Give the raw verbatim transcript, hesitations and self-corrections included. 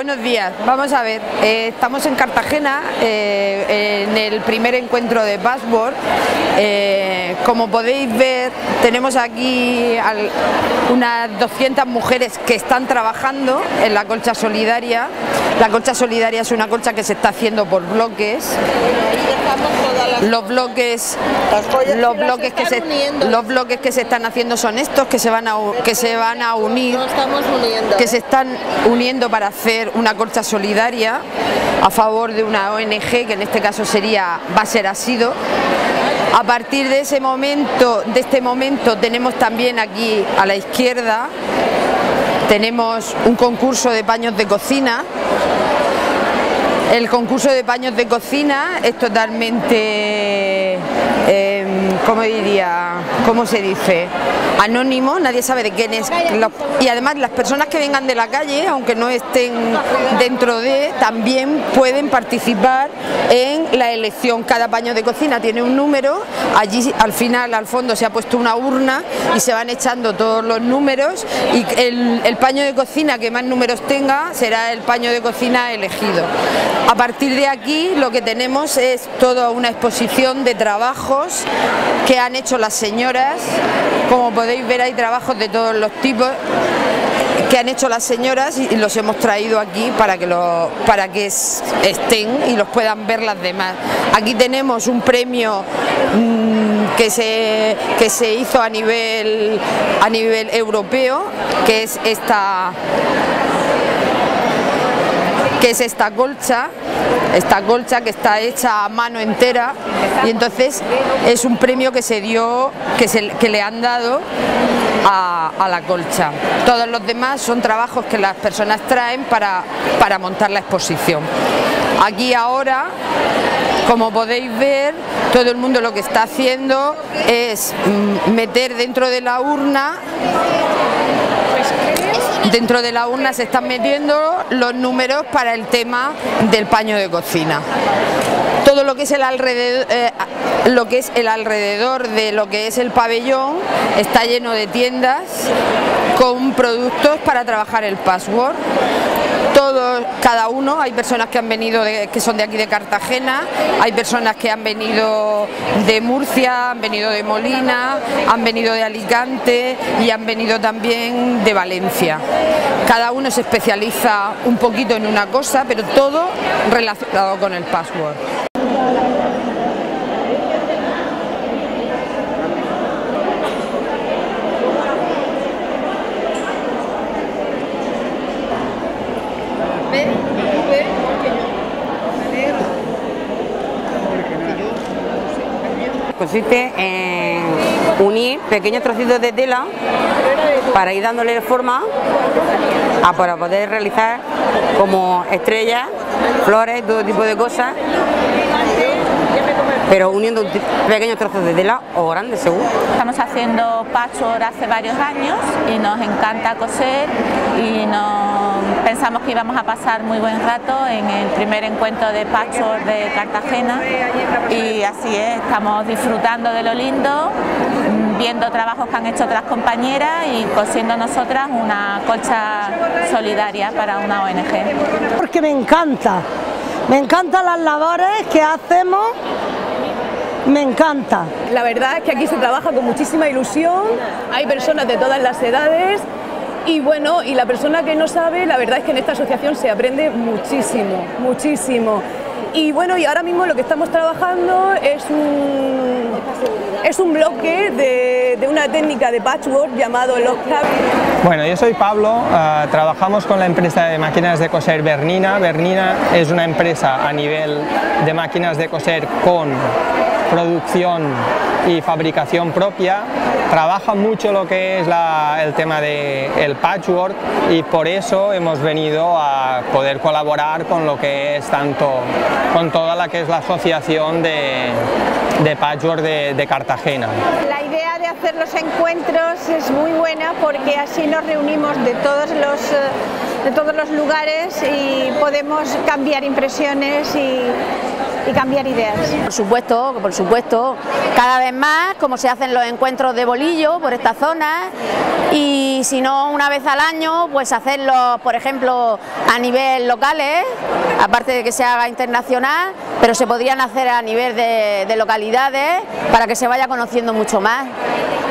buenos días. Vamos a ver, eh, estamos en Cartagena, eh, en el primer encuentro de Patchwork. Eh, como podéis ver, tenemos aquí al, unas doscientas mujeres que están trabajando en la colcha solidaria. La colcha solidaria es una colcha que se está haciendo por bloques. Los bloques, los bloques que se, los bloques que se están haciendo son estos que se van a, que se van a unir, que se están uniendo para hacer una colcha solidaria a favor de una O N G, que en este caso sería Basser Asido. A partir de ese momento, de este momento, tenemos también aquí a la izquierda, tenemos un concurso de paños de cocina. El concurso de paños de cocina es totalmente, eh, ¿cómo diría? ¿Cómo se dice? Anónimo, nadie sabe de quién es. Y además las personas que vengan de la calle, aunque no estén dentro de, también pueden participar en la elección. Cada paño de cocina tiene un número, allí al final, al fondo, se ha puesto una urna y se van echando todos los números y el, el paño de cocina que más números tenga será el paño de cocina elegido. A partir de aquí lo que tenemos es toda una exposición de trabajos que han hecho las señoras. Como podéis ver, hay trabajos de todos los tipos que han hecho las señoras y los hemos traído aquí para que, lo, para que estén y los puedan ver las demás. Aquí tenemos un premio mmm, que, se, que se hizo a nivel, a nivel europeo, que es esta... que es esta colcha, esta colcha que está hecha a mano entera, y entonces es un premio que se dio, que, se, que le han dado a, a la colcha. Todos los demás son trabajos que las personas traen para, para montar la exposición. Aquí ahora, como podéis ver, todo el mundo lo que está haciendo es meter dentro de la urna. Dentro de la urna se están metiendo los números para el tema del paño de cocina. Todo lo que es el alrededor, eh, lo que es el alrededor de lo que es el pabellón está lleno de tiendas con productos para trabajar el patchwork. Todos, cada uno, hay personas que han venido de, que son de aquí de Cartagena, hay personas que han venido de Murcia, han venido de Molina, han venido de Alicante y han venido también de Valencia. Cada uno se especializa un poquito en una cosa, pero todo relacionado con el patchwork. Consiste en unir pequeños trocitos de tela para ir dándole forma a, para poder realizar como estrellas, flores, todo tipo de cosas, pero uniendo pequeños trozos de tela o grandes según. Estamos haciendo patchwork hace varios años y nos encanta coser y nos pensamos que íbamos a pasar muy buen rato en el primer encuentro de patchwork de Cartagena y así es, estamos disfrutando de lo lindo, viendo trabajos que han hecho otras compañeras y cosiendo nosotras una colcha solidaria para una O N G. Porque me encanta, me encantan las labores que hacemos. Me encanta. La verdad es que aquí se trabaja con muchísima ilusión, hay personas de todas las edades y bueno, y la persona que no sabe, la verdad es que en esta asociación se aprende muchísimo, muchísimo. Y bueno, y ahora mismo lo que estamos trabajando es un, es un bloque de, de una técnica de patchwork llamado lock tab. Bueno, yo soy Pablo, uh, trabajamos con la empresa de máquinas de coser Bernina. Bernina es una empresa a nivel de máquinas de coser con producción y fabricación propia, trabaja mucho lo que es la, el tema del patchwork y por eso hemos venido a poder colaborar con lo que es tanto, con toda la que es la asociación de, de patchwork de, de Cartagena. La idea de hacer los encuentros es muy buena porque así nos reunimos de todos los, de todos los lugares y podemos cambiar impresiones y y cambiar ideas. Por supuesto, por supuesto, cada vez más, como se hacen los encuentros de bolillo por esta zona, y si no una vez al año, pues hacerlos, por ejemplo, a nivel locales, aparte de que se haga internacional, pero se podrían hacer a nivel de, de localidades para que se vaya conociendo mucho más.